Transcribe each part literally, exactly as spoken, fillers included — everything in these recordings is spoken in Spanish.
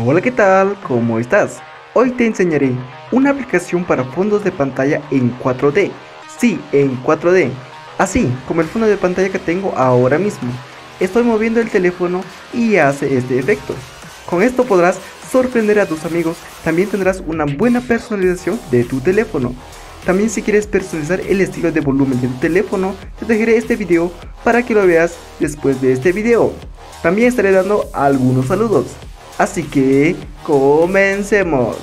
Hola, ¿qué tal? ¿Cómo estás? Hoy te enseñaré una aplicación para fondos de pantalla en cuatro D. Sí, en cuatro D. Así como el fondo de pantalla que tengo ahora mismo. Estoy moviendo el teléfono y hace este efecto. Con esto podrás sorprender a tus amigos. También tendrás una buena personalización de tu teléfono. También, si quieres personalizar el estilo de volumen de tu teléfono, te dejaré este video para que lo veas después de este video. También estaré dando algunos saludos. Así que comencemos.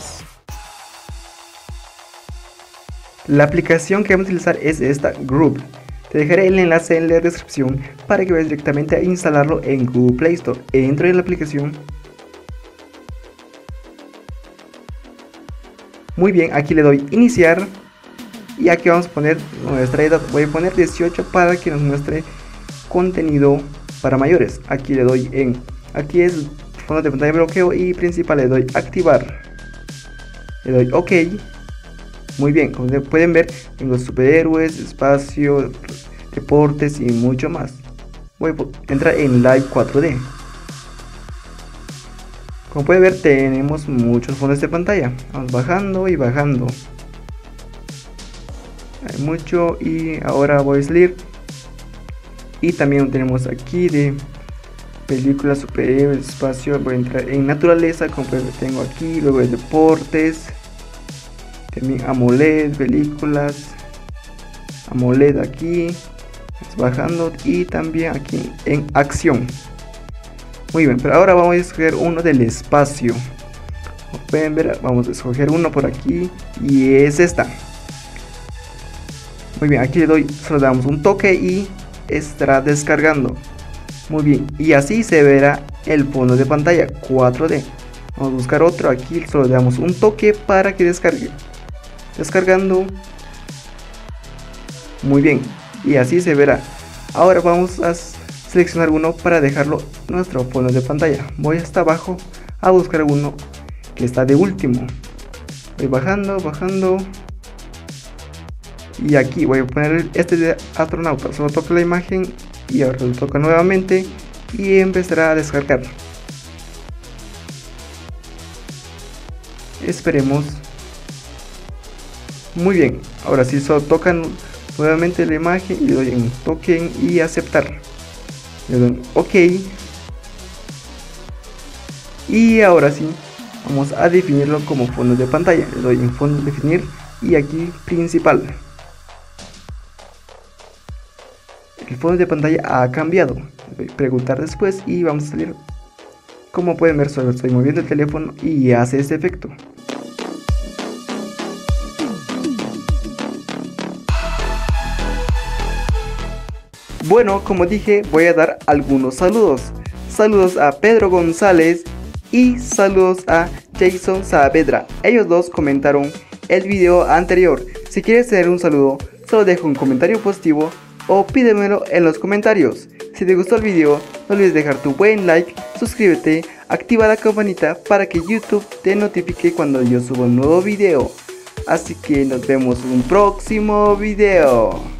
La aplicación que vamos a utilizar es esta, Group. Te dejaré el enlace en la descripción para que vayas directamente a instalarlo en Google Play Store. Entro en la aplicación. Muy bien, aquí le doy iniciar. Y aquí vamos a poner nuestra edad. Voy a poner dieciocho para que nos muestre contenido para mayores. Aquí le doy en, aquí es fondo de pantalla bloqueo y principal, le doy activar. Le doy OK. Muy bien, como pueden ver, tengo superhéroes, espacio, deportes y mucho más. Voy a entrar en Live cuatro D. Como pueden ver, tenemos muchos fondos de pantalla. Vamos bajando y bajando. Hay mucho y ahora voy a salir. Y también tenemos aquí de películas, superhéroes, espacio. Voy a entrar en naturaleza, como pueden ver, tengo aquí. Luego de deportes. También AMOLED, películas. AMOLED aquí. Bajando y también aquí en acción. Muy bien, pero ahora vamos a escoger uno del espacio. Como pueden ver, vamos a escoger uno por aquí y es esta. Muy bien, aquí le doy, solo damos un toque y estará descargando. Muy bien, y así se verá el fondo de pantalla cuatro D. Vamos a buscar otro, aquí solo le damos un toque para que descargue. Descargando. Muy bien, y así se verá. Ahora vamos a seleccionar uno para dejarlo nuestro fondo de pantalla. Voy hasta abajo a buscar uno que está de último. Voy bajando, bajando. Y aquí voy a poner este de astronauta. Solo toco la imagen y ahora lo toco nuevamente y empezará a descargar. Esperemos. Muy bien, ahora sí, solo tocan nuevamente la imagen y le doy un toque y aceptar. Le doy OK. Y ahora sí, vamos a definirlo como fondo de pantalla. Le doy en fondo definir y aquí principal. El fondo de pantalla ha cambiado. Voy a preguntar después y vamos a salir. Como pueden ver, solo estoy moviendo el teléfono y hace este efecto. Bueno, como dije, voy a dar algunos saludos. Saludos a Pedro González y saludos a Jason Saavedra. Ellos dos comentaron el video anterior. Si quieres tener un saludo, solo deja un comentario positivo o pídemelo en los comentarios. Si te gustó el video, no olvides dejar tu buen like, suscríbete, activa la campanita para que YouTube te notifique cuando yo suba un nuevo video. Así que nos vemos en un próximo video.